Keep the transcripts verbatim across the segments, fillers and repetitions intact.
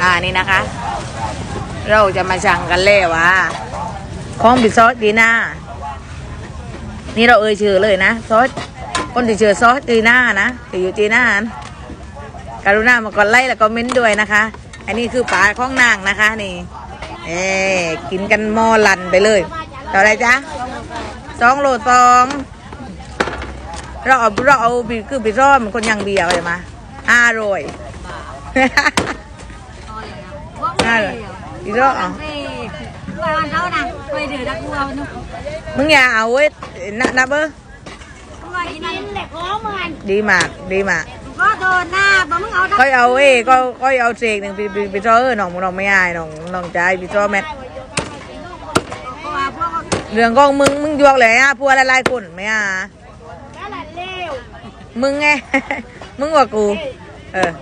อ่านี่นะคะเราจะมาสั่งกันเลยว่าของบิซอสดีน่านี่เราเอ่ยชื่อเลยนะซอสคนที่ชื่อซอสดีน่านะที่อยู่จีน่าการุณามากดไลค์แล้วก็เม้นด้วยนะคะอันนี้คือปลาของนางนะคะนี่เอ๊กินกันหม้อลันไปเลยต่ออะไรจ๊ะสองโลสองเราเอาเราเอาบีคือบิซอสมันคนยังเบียร์เลยมาห้าร้อยห้าร้อยบิซอสอ๋อมึงอย่าเอาเว้ยนับนับเบอร์ดีมากดีมากก็โดนหน้าบ่มึงเอาก็เอาเอ้ก็ก็เอาเสกหนึ่งไปไปซ้อเออน้องน้องไม่อายน้องน้องใจไปซ้อแม็กเรื่องของมึงมึงยวกเลยอ่ะพัวละลายคนไม่อ่ะมึงไงมึงว่ากูเออ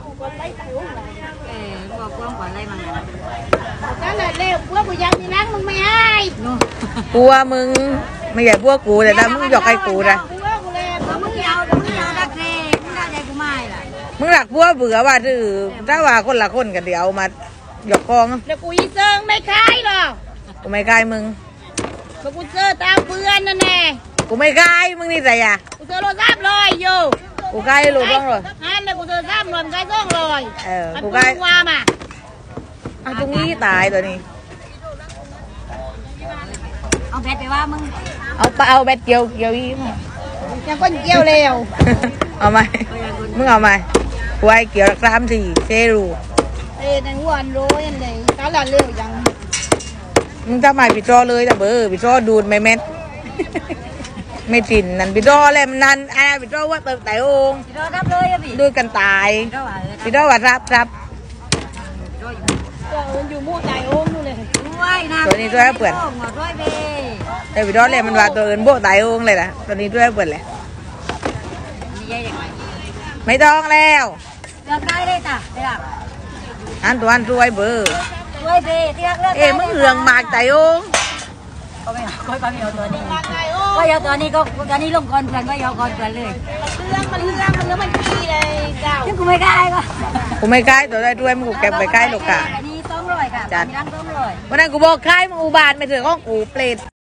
บอกกว้างกว่าอะไรมั้งนั่นแหละเร็วพวกกูยังมีนักมึงไม่ให้กลัวมึงไม่ใช่พวกกูแต่ถ้ามึงหยอกให้กูนะมึงยาวมึงยาวนักเร่มึงได้ใจกูไม่ล่ะมึงหลักพวกเบื่อว่าถือถ้าว่าคนละคนกันเดี๋ยวมาหยอกกองเดี๋ยวกูยิ่งเซิงไม่คล้ายหรอกกูไม่คล้ายมึงกูเจอตามเพื่อนนั่นแน่กูไม่คล้ายมึงนี่ใจอ่ะกูเจอโลซับลอยอยู่กูคล้ายโลซ่องเลยฮันเลยกูเจอซับลอยคล้ายซ่องลอยเออกูคล้ายว่ามาอ่ะตรงนี้ตายตัวนี้เอาแบตไปว่ามึงเอาเอาแบตเกี่ยวเกี่ยวอีมั้งยังก้นเกี่ยวเร็วเอาไหมมึงเอาไหมกูไอ้เกี่ยวสามสี่เซรูเอ้ในหัวอันโรยอันไหนตาหลานเร็วยังมึงทำไมปิดจอเลยแต่เบอร์ปิดจอดูดไม่เม็ดไม่จินนั่นปิดจอเลยมันนั่นไอ้ปิดจอว่าเติมไต่องปิดจอรับเลยอ่ะพี่ดูกันตายปิดจอว่ารับรับอยู่มู่ไต่องนู่นเลยตัวนี้ตัวเปิดแต่ปิดจอเลยมันว่าตัวอื่นโบไต่องเลยนะตัวนี้ตัวเปิดเลยไม่ต้องแล้วเลือกได้เลยจ้ะเลือกอันตัวอันรวยเบอร์รวยเบอร์เลือกเลือกเอ้มึงเหลืองมากไต่องก็ไม่เอาก็ไม่เอาตัวนี้ก็เอาตัวนี้ก็ตัวนี้ลงก่อนเพื่อนก็เอาก่อนเพื่อนเลยเรื่องมันเรื่องมันเรื่องมันดีเลยเจ้ากูไม่ใกล้ก็กูไม่ใกล้ตัวได้ด้วยมึงกูเก็บไปใกล้ลูกกะอันนี้ต้องรวยค่ะจัดวันนั้นกูบอกใครมึงอุบาทไม่ถึงห้องกูเปรต